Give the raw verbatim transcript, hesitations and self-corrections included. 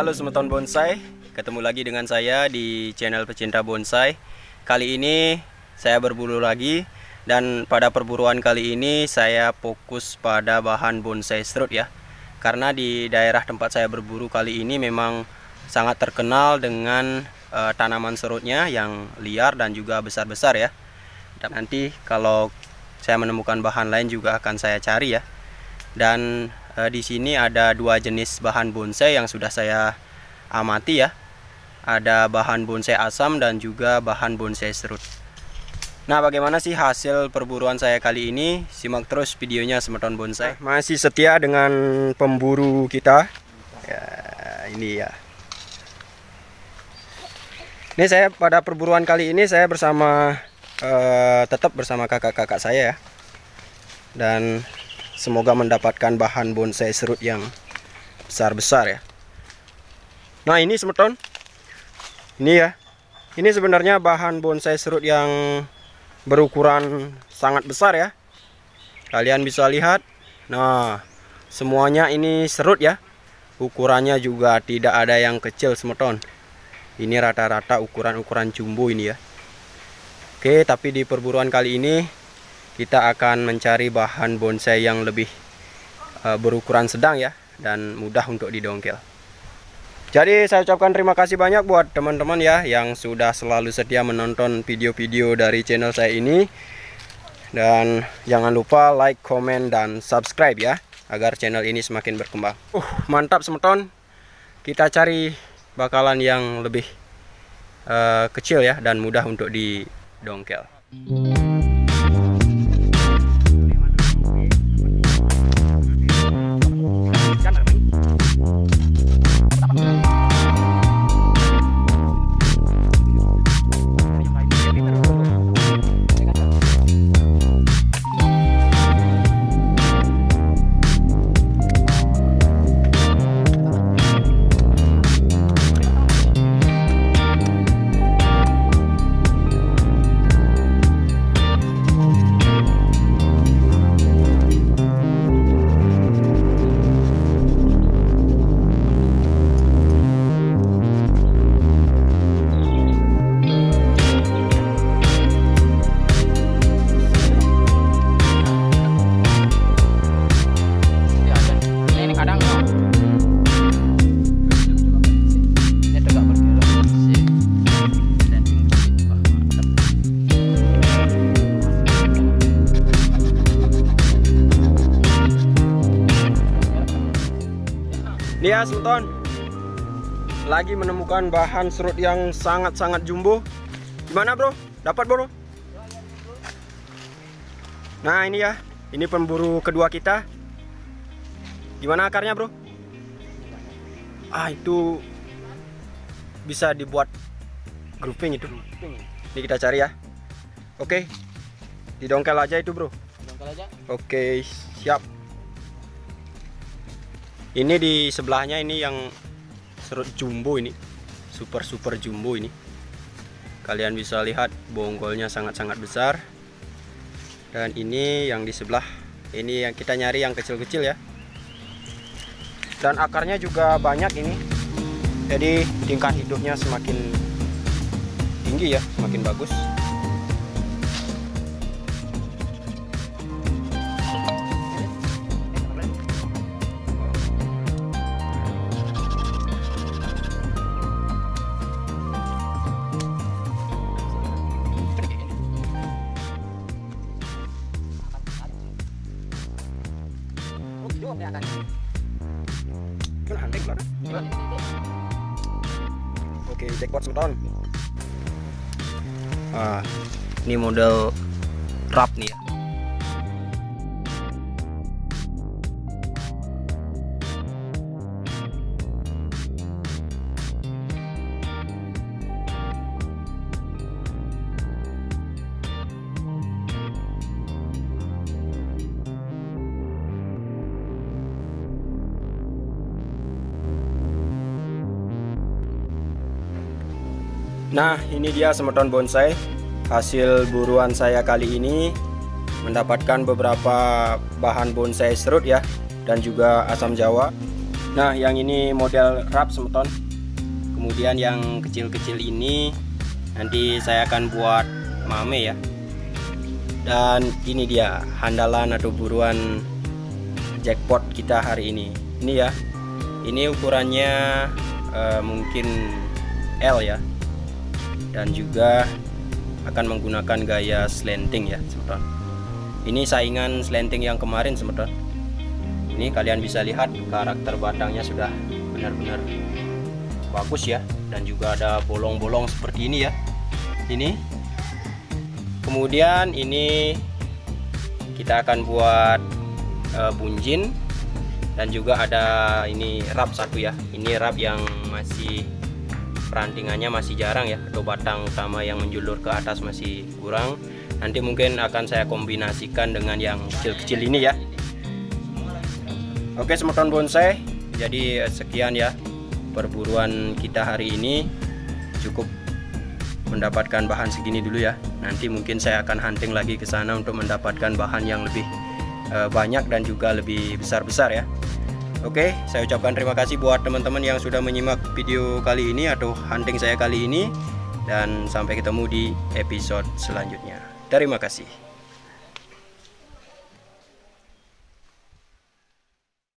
Halo semeton bonsai, ketemu lagi dengan saya di channel pecinta bonsai. Kali ini saya berburu lagi, dan pada perburuan kali ini saya fokus pada bahan bonsai serut ya. Karena di daerah tempat saya berburu kali ini memang sangat terkenal dengan uh, tanaman serutnya yang liar dan juga besar-besar ya. Dan nanti kalau saya menemukan bahan lain juga akan saya cari ya. Dan e, di sini ada dua jenis bahan bonsai yang sudah saya amati ya. Ada bahan bonsai asam dan juga bahan bonsai serut. Nah, bagaimana sih hasil perburuan saya kali ini? Simak terus videonya semeton bonsai. Masih setia dengan pemburu kita. Ya, ini ya. Ini saya pada perburuan kali ini saya bersama e, tetap bersama kakak-kakak saya ya. Dan semoga mendapatkan bahan bonsai serut yang besar-besar ya. Nah, ini semeton. Ini ya. Ini sebenarnya bahan bonsai serut yang berukuran sangat besar ya. Kalian bisa lihat. Nah, semuanya ini serut ya. Ukurannya juga tidak ada yang kecil semeton. Ini rata-rata ukuran-ukuran jumbo ini ya. Oke, tapi di perburuan kali ini kita akan mencari bahan bonsai yang lebih uh, berukuran sedang ya, dan mudah untuk didongkel. Jadi saya ucapkan terima kasih banyak buat teman-teman ya yang sudah selalu setia menonton video-video dari channel saya ini. Dan jangan lupa like, komen, dan subscribe ya, agar channel ini semakin berkembang. Uh, mantap semeton. Kita cari bakalan yang lebih uh, kecil ya, dan mudah untuk didongkel. Ini ya semeton, lagi menemukan bahan serut yang sangat-sangat jumbo. Gimana bro? Dapat bro? Nah ini ya, ini pemburu kedua kita. Gimana akarnya bro? Ah, itu bisa dibuat grouping itu. Ini kita cari ya. Oke, didongkel aja itu bro. Didongkel aja. Oke, siap. Ini di sebelahnya ini yang serut jumbo ini, super super jumbo ini. Kalian bisa lihat bonggolnya sangat-sangat besar. Dan ini yang di sebelah, ini yang kita nyari yang kecil-kecil ya. Dan akarnya juga banyak ini. Jadi tingkat hidupnya semakin tinggi ya, semakin bagus. Oke, jackpot semeton. Ah, ini model wrap nih ya. Nah, ini dia semeton bonsai. Hasil buruan saya kali ini mendapatkan beberapa bahan bonsai serut ya, dan juga asam jawa. Nah, yang ini model wrap semeton. Kemudian yang kecil-kecil ini nanti saya akan buat mame ya. Dan ini dia handalan atau buruan jackpot kita hari ini. Ini ya. Ini ukurannya uh, mungkin L ya. Dan juga akan menggunakan gaya slanting ya, semeton. Ini saingan slanting yang kemarin, semeton. Ini kalian bisa lihat karakter batangnya sudah benar-benar bagus ya, dan juga ada bolong-bolong seperti ini ya. Ini kemudian ini kita akan buat uh, bunjin, dan juga ada ini wrap satu ya. Ini wrap yang masih perantingannya masih jarang ya, atau batang utama yang menjulur ke atas masih kurang. Nanti mungkin akan saya kombinasikan dengan yang kecil-kecil ini ya. Oke semeton bonsai, jadi sekian ya perburuan kita hari ini. Cukup mendapatkan bahan segini dulu ya. Nanti mungkin saya akan hunting lagi ke sana untuk mendapatkan bahan yang lebih uh, banyak dan juga lebih besar-besar ya. Oke, saya ucapkan terima kasih buat teman-teman yang sudah menyimak video kali ini atau hunting saya kali ini, dan sampai ketemu di episode selanjutnya. Terima kasih.